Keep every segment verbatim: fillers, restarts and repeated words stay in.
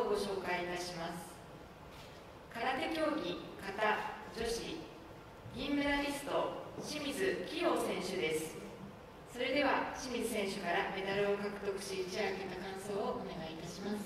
ご紹介いたします。空手競技形女子銀メダリスト清水希容選手です。それでは清水選手からメダルを獲得し一夜明けた感想をお願いいたします。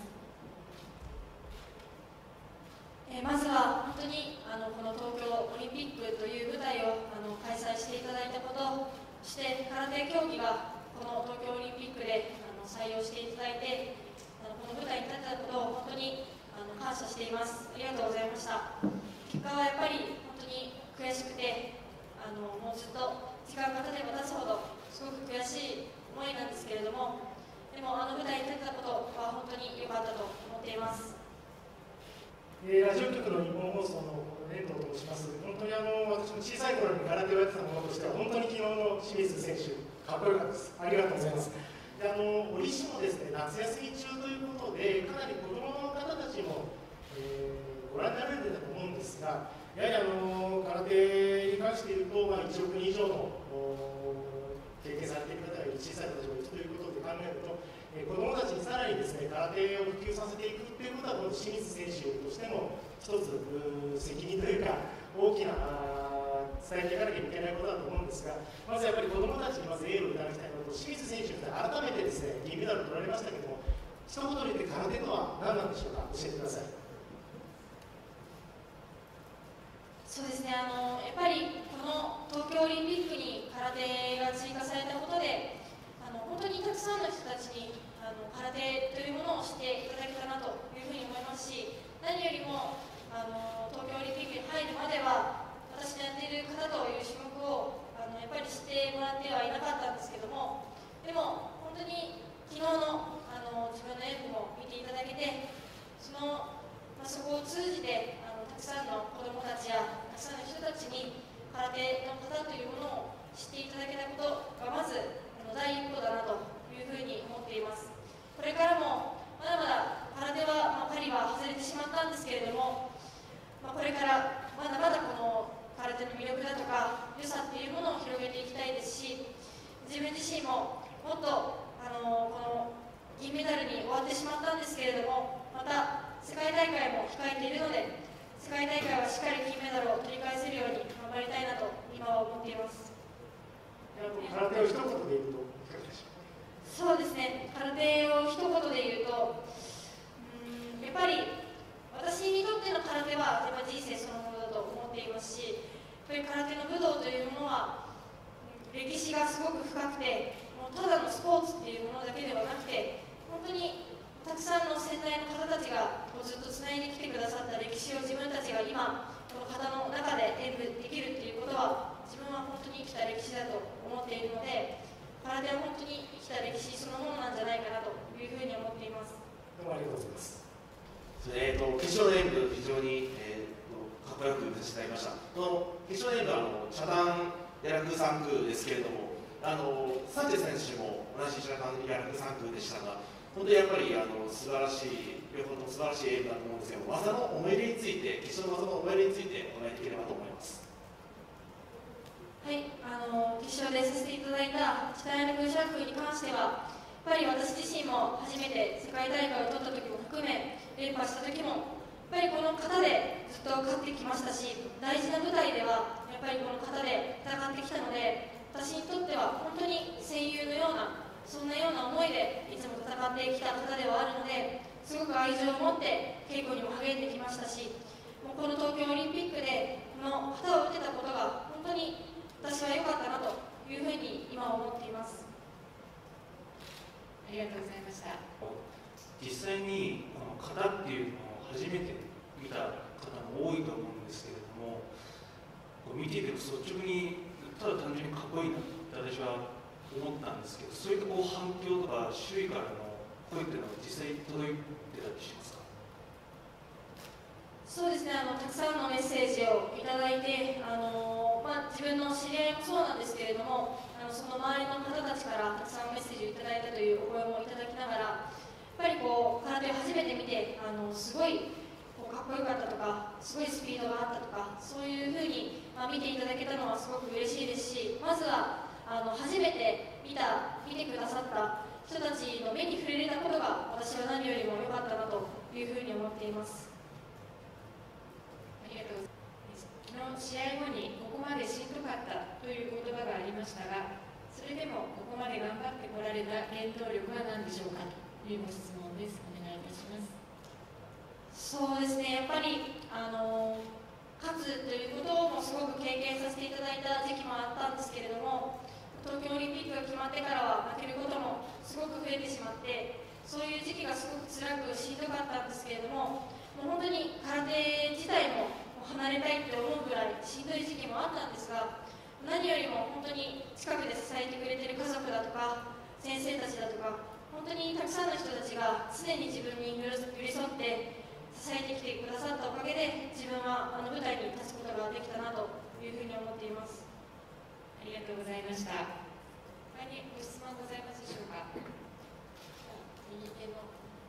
えー、まずは本当にあのこの東京オリンピックという舞台をあの開催していただいたこと、そして空手競技がこの東京オリンピックであの採用していただいて、あのこの舞台に立ったことを本当にあの感謝しています。ありがとうございました。結果はやっぱり本当に悔しくて、あのもうずっと時間が経てば経つほどすごく悔しい思いなんですけれども、でもあの舞台に立ったことは本当に良かったと思っています。 えー、ラジオ局の日本放送の遠藤と申します。本当にあの私も小さい頃に空手をやってたものとしては本当に昨日の清水選手かっこよかったです。ありがとうございます。であの折しもですね、夏休み中ということでかなり子どもの方たちも、えー、ご覧になられてたと思うんですが、やはりあの空手に関して言うと、まあ、いちおくにん以上の経験されている方がいる、小さい子たちがいるということで考えると、えー、子どもたちにさらにですね空手を普及させていくということは、この清水選手としても一つ責任というか大きな伝えていかなきゃいけないことだと思うんですが、まずやっぱり子どもたちにまずエールをいただきたいのと、清水選手って改めてですね銀メダル取られましたけども、一言で言って空手とは何なんでしょうか、教えてください。 そうですね、あのやっぱりこの東京オリンピックに空手が追加されたことで、あの本当にたくさんの人たちにあの空手というものを知っていただけたなというふうに思いますし、何よりもあの東京オリンピックに入るまでは私のやっている方という種目をあのやっぱり知ってもらってはいなかったんですけども、でも本当に昨日の、あの自分の演舞も見ていただけて、その、まあ、そこを通じてあのたくさんの子どもたちやたくさんの人たちに空手の方というものを知っていただけたことがまずあの第一歩だなというふうに思っています。これからもまだまだ空手は、まあ、パリは外れてしまったんですけれども、まあ、これからまだまだこの空手の魅力だとか良さっていうものを広げていきたいですし、自分自身ももっとあのこの銀メダルに終わってしまったんですけれども、また世界大会も控えているので、世界大会はしっかり金メダルを取り返せるように頑張りたいなと今は思っています。 空手を一言で言うといかがでしょうか。 そうですね、空手を一言で言うと、うーんやっぱり私にとっての空手はやっぱ人生そのものだと思っていますし、やっぱり空手の武道というものは歴史がすごく深くて、もうただのスポーツっていうものだけではなくて、本当にたくさんの先代の方たちがずっとつないできてくださった歴史を自分たちが今この型の中で演舞できるっていうことは、自分は本当に生きた歴史だと思っているので、空手は本当に生きた歴史そのものなんじゃないかなというふうに思っています。 どうもありがとうございます。 えー、と決勝の演舞、非常に、えー、とかっこよく見させていただきました。この決勝の演舞はあの茶壇やらくさん区ですけれども、あのサンチェス選手も同じ茶壇やらくさん区でしたが、本当にやっぱりあの素晴らしい、両方とも素晴らしい演舞だと思うんですけど、技の思い出について、決勝の技の思い出についてお願いできればと思います。 はい、あの決勝でさせていただいた北山空シャッフに関しては、やっぱり私自身も初めて世界大会を取った時も含め、連覇した時もやっぱりこの型でずっと勝ってきましたし、大事な舞台ではやっぱりこの型で戦ってきたので、私にとっては本当に戦友のような、そんなような思いでいつも戦ってきた方ではあるので、すごく愛情を持って稽古にも励んできましたし、もうこの東京オリンピックでこの旗を打てたことが本当に私は良かったなというふうに今は思っています。 ありがとうございました。 実際にこの型っていうのを初めて見た方も多いと思うんですけれども、こう見ていて率直にただ単純にかっこいいなって私は思ったんですけど、そういったこう反響とか周囲からの声っていうのは実際届いてたりしますか？ そうですね、あのたくさんのメッセージをいただいて、あのまあ、自分の知り合いもそうなんですけれども、あのその周りの方たちからたくさんメッセージをいただいたというお声もいただきながら、やっぱりこう空手を初めて見て、あのすごいこうかっこよかったとか、すごいスピードがあったとか、そういうふうに、まあ、見ていただけたのはすごく嬉しいですし、まずはあの初めて見た見てくださった人たちの目に触れれたことが私は何よりも良かったなといいうふうに思っています。 ありがとうございます。昨日試合後にここまでしんどかったという言葉がありましたが、それでもここまで頑張ってこられた原動力は何でしょうかというご質問です。お願いいたします。 そうですね、やっぱりあの勝つということもすごく経験させていただいた時期もあったんですけれども、東京オリンピックが決まってからは負けることもすごく増えてしまって、そういう時期がすごく辛くしんどかったんですけれども、もう本当に空手自体も離れたいって思うぐらいしんどい時期もあったんですが、何よりも本当に近くで支えてくれている家族だとか先生たちだとか、本当にたくさんの人たちが常に自分に寄り添って支えてきてくださったおかげで、自分はあの舞台に立つことができたなというふうに思っています。 ありがとうございました。他にご質問ございますでしょうか。右手の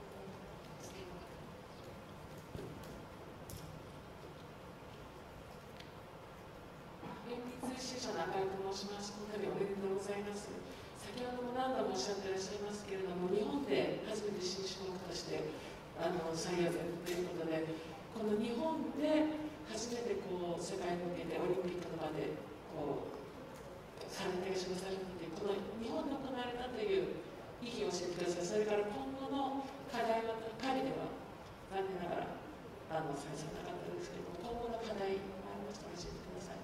連立支社の赤井と申します。今回おめでとうございます。先ほども何度もおっしゃっていらっしゃいますけれども、日本で初めて新種目としてあの採用されたということで、この日本で初めてこう世界に向けてオリンピックの場でこうされて示されたという、この日本で行われたという意義を教えてください。それから今後の課題は、パリでは残念ながらあの採用されなかったんですけれども、今後の課題がありましたら教えてください。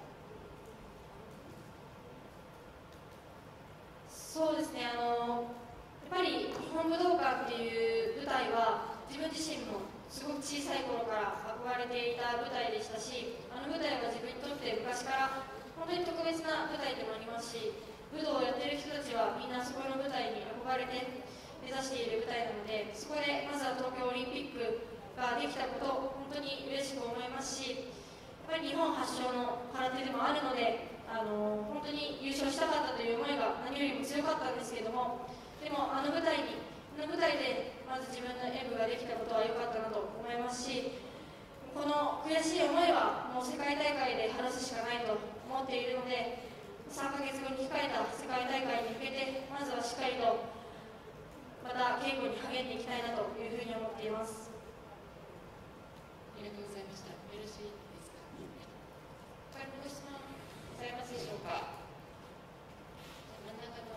そうですね、あのやっぱり日本武道館っていう舞台は自分自身もすごく小さい頃から憧れていた舞台でしたし、あの舞台は自分にとって昔から本当に特別な舞台でもありますし、武道をやっている人たちはみんなそこの舞台に憧れて目指している舞台なので、そこでまずは東京オリンピックができたことを本当に嬉しく思いますし、やっぱり日本発祥の空手でもあるので、あの本当に優勝したかったという思いが何よりも強かったんですけれども、でもあの舞台にあの舞台でまず自分の演舞ができたことは良かったなと思いますし、この悔しい思いはもう世界大会で晴らすしかないと思っているので、さんかげつごに控えた世界大会に向けてまずはしっかりとまた稽古に励んでいきたいなというふうに思っています。 ありがとうございました。よろしいですか。他にご質問ございますでしょうか。真ん中の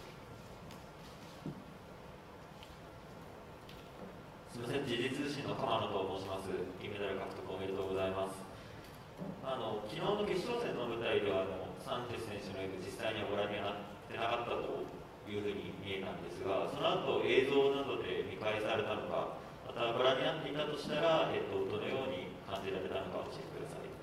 すみません、時事通信の鎌野と申します。銀メダル獲得おめでとうございます。あの昨日の決勝戦の舞台ではあのサンチェス選手の演舞実際にはご覧になってなかったというふうに見えたんですが、その後映像などで見返されたのか、またご覧になっていたとしたら、えっと、どのように感じられたのか教えてください。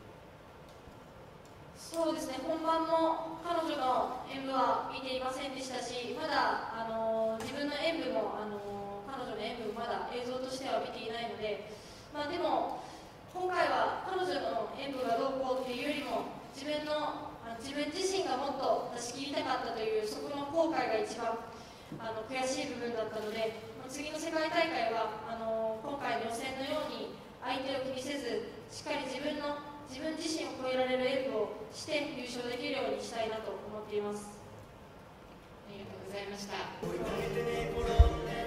そうですね、本番も彼女の演舞は見ていませんでしたし、まだあの自分の演舞もあの彼女の演舞もまだ映像としては見ていないので、まあ、でも今回は彼女の演舞がどうこうっていうよりも自分のあの自分自身がもっと出し切りたかったというそこの後悔が一番あの悔しい部分だったので、次の世界大会はあの今回の予選のように相手を気にせず、しっかり自分の自分自身を超えられる演舞をして優勝できるようにしたいなと思っています。 ありがとうございました。